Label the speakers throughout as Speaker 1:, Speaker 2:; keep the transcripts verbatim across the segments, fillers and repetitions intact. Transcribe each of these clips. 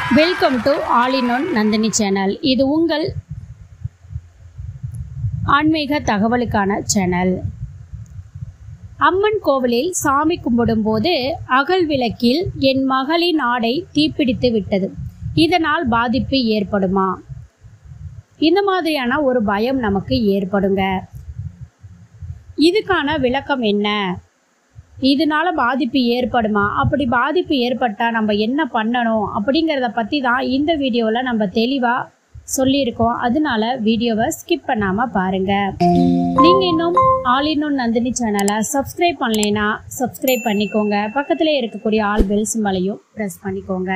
Speaker 1: Welcome to all in one Nandini channel. இது உங்கள் ஆன்மீக தகவலுக்கான சேனல். அம்மன் கோவிலில் சாமி கும்பிடும் போது அகல் விளக்கில் என் மகளின் ஆடை தீப்பிடித்து விட்டது, இதனால் பாதிப்பு ஏற்படுமா? இந்த மாதிரியான ஒரு பயம் நமக்கு ஏற்படுங்க. இதுக்கான விளக்கம் என்ன? இதனால பாதிப்பு ஏற்படுமா? அப்படி பாதிப்பு ஏற்பட்டால் நம்ம என்ன பண்ணணும் அப்படிங்கிறத பற்றி தான் இந்த வீடியோவில் நம்ம தெளிவாக சொல்லியிருக்கோம். அதனால வீடியோவை ஸ்கிப் பண்ணாமல் பாருங்கள். நீங்கள் இன்னும் ஆல் இன் ஒன் நந்தினி சேனலை சப்ஸ்கிரைப் பண்ணலைன்னா சப்ஸ்கிரைப் பண்ணிக்கோங்க. பக்கத்திலே இருக்கக்கூடிய ஆல் பெல் சிம்பலையும் ப்ரெஸ் பண்ணிக்கோங்க.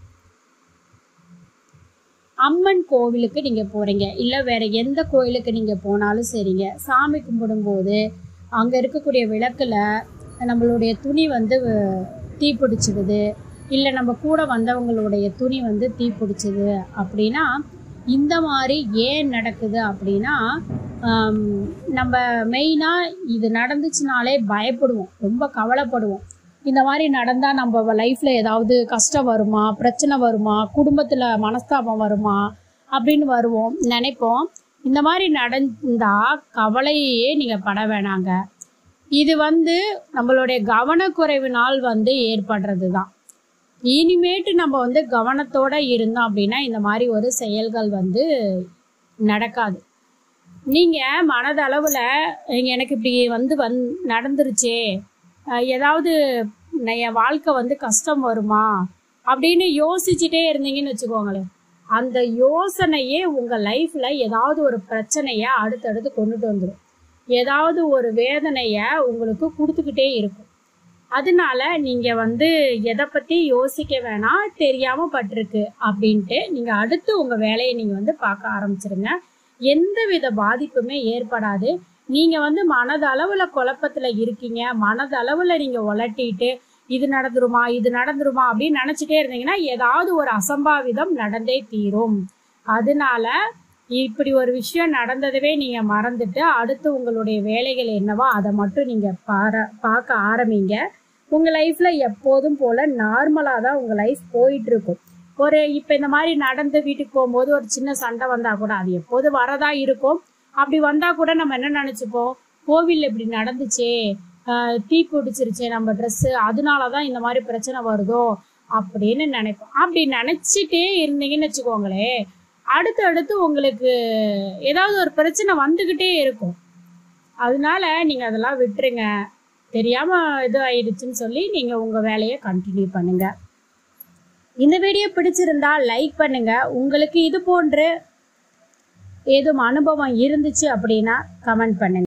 Speaker 1: அம்மன் கோவிலுக்கு நீங்கள் போகிறீங்க, இல்லை வேறு எந்த கோவிலுக்கு நீங்கள் போனாலும் சரிங்க, சாமி கும்பிடும்போது அங்கே இருக்கக்கூடிய விளக்கில் நம்மளுடைய துணி வந்து தீப்பிடிச்சிடுது, இல்லை நம்ம கூட வந்தவங்களுடைய துணி வந்து தீப்பிடிச்சிது அப்படின்னா, இந்த மாதிரி ஏன் நடக்குது அப்படின்னா, நம்ம மெயினாக இது நடந்துச்சுனாலே பயப்படுவோம், ரொம்ப கவலைப்படுவோம். இந்த மாதிரி நடந்தால் நம்ம லைஃப்பில் ஏதாவது கஷ்டம் வருமா, பிரச்சனை வருமா, குடும்பத்தில் மனஸ்தாபம் வருமா அப்படின்னு வருவோம், நினைப்போம். இந்த மாதிரி நடந்தால் கவலையே நீங்கள் பட வேணாங்க. இது வந்து நம்மளுடைய கவனக்குறைவினால் வந்து ஏற்படுறது தான். இனிமேட்டு நம்ம வந்து கவனத்தோடு இருந்தோம் அப்படின்னா இந்த மாதிரி ஒரு செயல்கள் வந்து நடக்காது. நீங்கள் மனதளவில் எனக்கு இப்படி வந்து வந் நடந்துருச்சே, ஏதாவது என் வாழ்க்கை வந்து கஷ்டம் வருமா அப்படின்னு யோசிச்சுட்டே இருந்தீங்கன்னு வச்சுக்கோங்களேன், அந்த யோசனையே உங்கள் லைஃப்பில் ஏதாவது ஒரு பிரச்சனையை அடுத்தடுத்து கொண்டுட்டு வந்துடும், ஏதாவது ஒரு வேதனையை உங்களுக்கு கொடுத்துக்கிட்டே இருக்கும். அதனால நீங்கள் வந்து எதை பற்றி யோசிக்க வேணாம், தெரியாமல் பட்டிருக்கு அப்படின்ட்டு நீங்கள் அடுத்து உங்கள் வேலையை நீங்கள் வந்து பார்க்க ஆரம்பிச்சிருங்க. எந்த வித பாதிப்புமே ஏற்படாது. நீங்கள் வந்து மனதளவில் குழப்பத்தில் இருக்கீங்க, மனதளவில் நீங்கள் உலட்டிட்டு இது நடந்துருமா இது நடந்துருமா அப்படின்னு நினச்சிட்டே இருந்தீங்கன்னா ஏதாவது ஒரு அசம்பாவிதம் நடந்தே தீரும். அதனால இப்படி ஒரு விஷயம் நடந்ததவே நீங்கள் மறந்துட்டு அடுத்து உங்களுடைய வேலைகள் என்னவோ அதை மட்டும் நீங்கள் பார பார்க்க ஆரம்பிங்க. உங்கள் லைஃப்பில் எப்போதும் போல் நார்மலாக தான் உங்கள் லைஃப் போயிட்டுருக்கும். ஒரு இப்போ இந்த மாதிரி நடந்து வீட்டுக்கு போகும்போது ஒரு சின்ன சண்டை வந்தால் கூட அது எப்போது வரதான் இருக்கும். அப்படி வந்தால் கூட நம்ம என்ன நினச்சிப்போம், கோவிலில் இப்படி நடந்துச்சே, தீ பிடிச்சிருச்சே நம்ம ட்ரெஸ்ஸு, அதனால தான் இந்த மாதிரி பிரச்சனை வருதோ அப்படின்னு நினைப்போம். அப்படி நினச்சிட்டே இருந்தீங்கன்னு வச்சுக்கோங்களேன், அடுத்து அடுத்து உங்களுக்கு ஏதாவது ஒரு பிரச்சனை வந்துக்கிட்டே இருக்கும். அதனால நீங்கள் அதெல்லாம் விட்டுருங்க. தெரியாமல் இது ஆயிடுச்சுன்னு சொல்லி நீங்கள் உங்கள் வேலையை கண்டினியூ பண்ணுங்கள். இந்த வீடியோ பிடிச்சிருந்தா லைக் பண்ணுங்கள். உங்களுக்கு இது போன்று ஏதும் அனுபவம் இருந்துச்சு அப்படின்னா கமெண்ட் பண்ணுங்கள்.